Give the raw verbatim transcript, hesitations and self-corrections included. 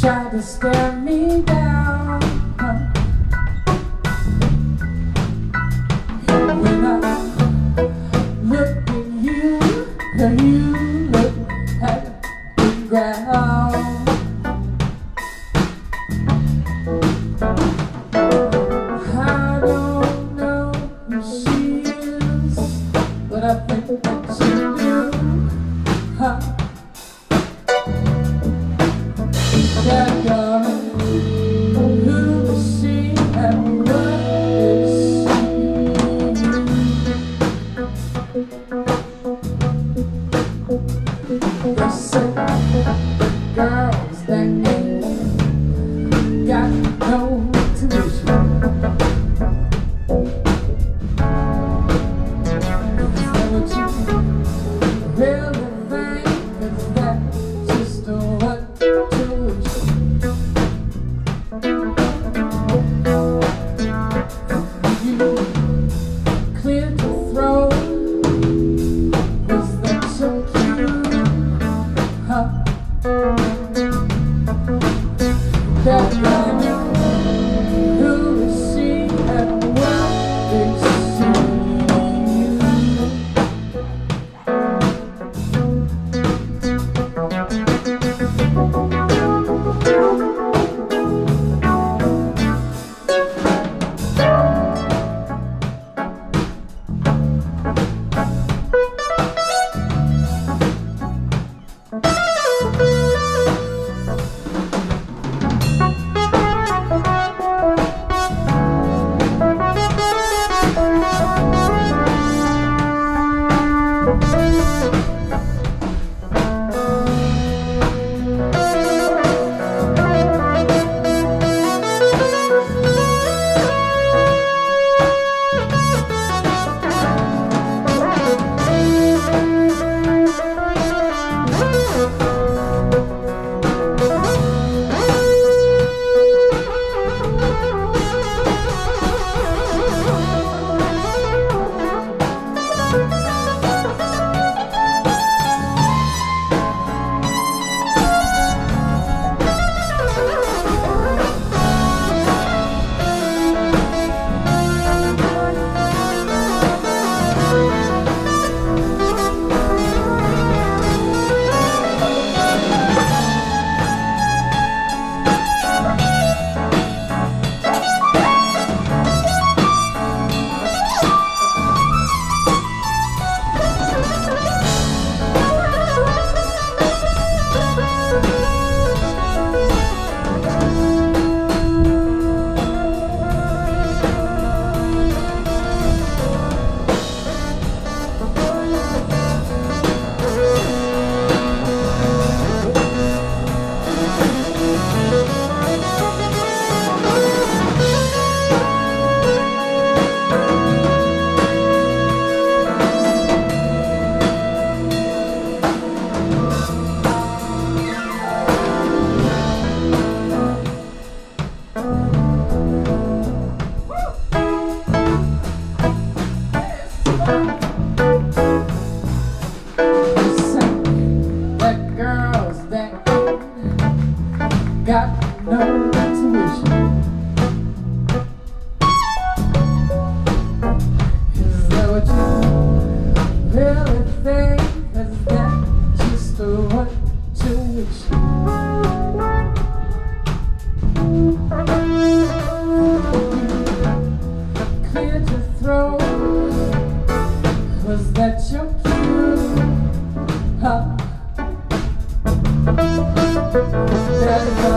Tried to stare me down when I look at you, and you look at the ground. I don't know who she is, but I think that you do. Huh? That girl, who is she and what is she? They say the girls that ain't got no tuition. Is that what you really think? Is that just what tuition? You cleared your throat. Was that so cute? Huh? That girl, who is she and what is she? Got no intuition. Is that what you really think? Is that just what you wish? Cleared your throat. Was that your cue? Huh? That